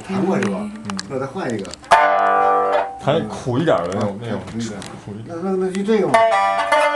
弹过是吧？那再换一个， 弹苦一点的那种， 苦一点。 苦一点。 那就这个嘛。